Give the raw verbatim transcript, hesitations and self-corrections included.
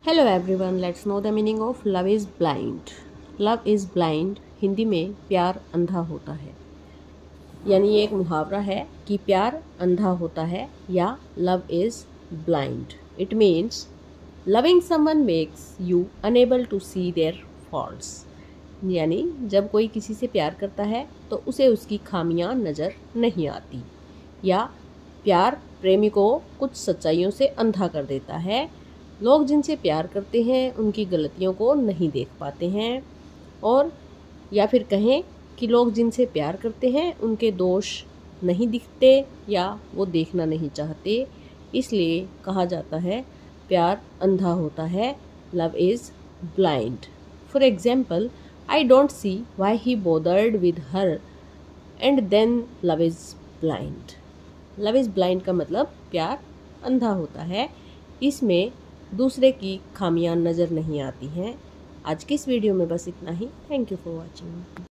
Hello everyone, let's know the meaning of love is blind. Love is blind Hindi में प्यार अंधा होता है, यानी ये एक मुहावरा है कि प्यार अंधा होता है या love is blind. It means loving someone makes you unable to see their faults, यानी जब कोई किसी से प्यार करता है तो उसे उसकी खामियां नज़र नहीं आती, या प्यार प्रेमी को कुछ सच्चाइयों से अंधा कर देता है। लोग जिनसे प्यार करते हैं उनकी गलतियों को नहीं देख पाते हैं, और या फिर कहें कि लोग जिनसे प्यार करते हैं उनके दोष नहीं दिखते या वो देखना नहीं चाहते। इसलिए कहा जाता है प्यार अंधा होता है, love is blind. For example, I don't see why he bothered with her and then love is blind. Love is blind का मतलब प्यार अंधा होता है, इसमें दूसरे की खामियां नज़र नहीं आती हैं। आज की इस वीडियो में बस इतना ही। Thank you for watching.